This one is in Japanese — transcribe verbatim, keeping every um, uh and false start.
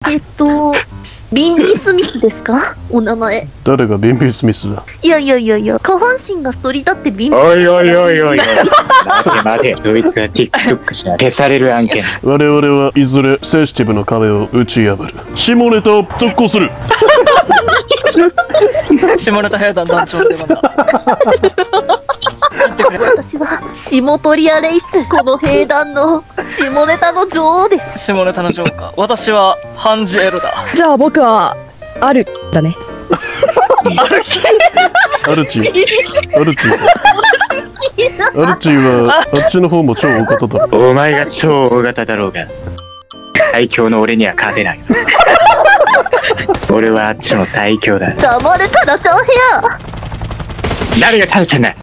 えっと、ビンビー・スミスですかお名前。 誰がビンビー・スミスだ。 いやいやいやいや、下半身が反り立ってビンビー。 おいおいおいおい。待て待て。どいつは TikTok じゃ消される案件。 我々はいずれセンシティブの壁を打ち破る。下ネタを続行する。 下ネタ兵団団長でまだ。 私は下取りアレイス、この兵団の下ネタの女王です。 下ネタのジョーカー。私はハンジエロだ。 じゃあ僕はあるだね。 アルチアルチアルチはあっちの方も超大型だろ。 お前が超大型だろうが最強の俺には勝てない。俺はあっちの最強だ。 黙れ田中ヘア。 誰が食べてんだ。